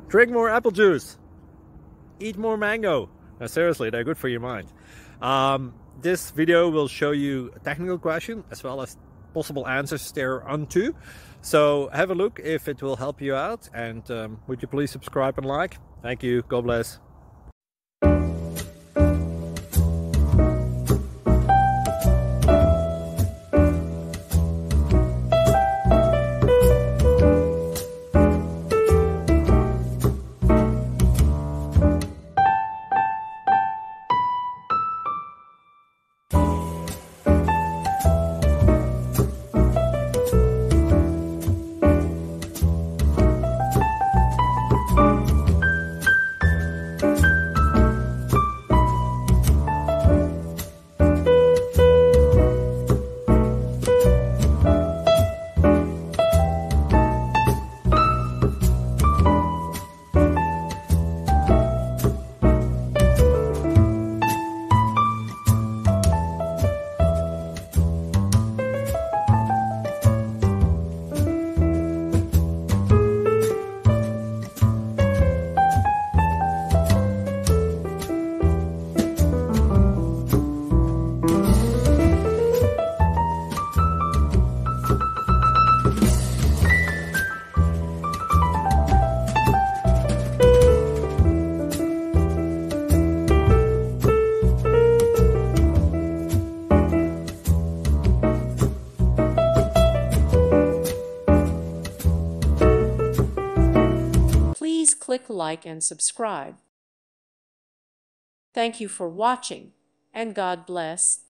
Drink more apple juice. Eat more mango. Now, seriously, they're good for your mind. This video will show you a technical question as well as possible answers thereunto. So have a look if it will help you out, and would you please subscribe and like? Thank you. God bless. Please click like and subscribe. Thank you for watching, and God bless.